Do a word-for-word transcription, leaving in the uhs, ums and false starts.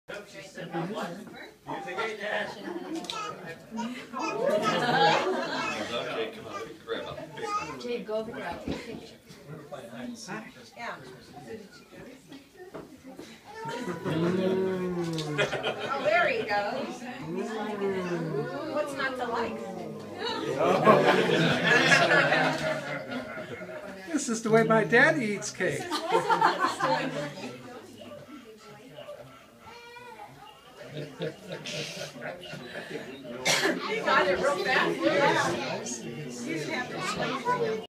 Jay, go over there. I'll take a picture. Yeah. Oh, there he goes. What's not to like? This is the way my daddy eats cake. He got it real fast. Yeah. You didn't have to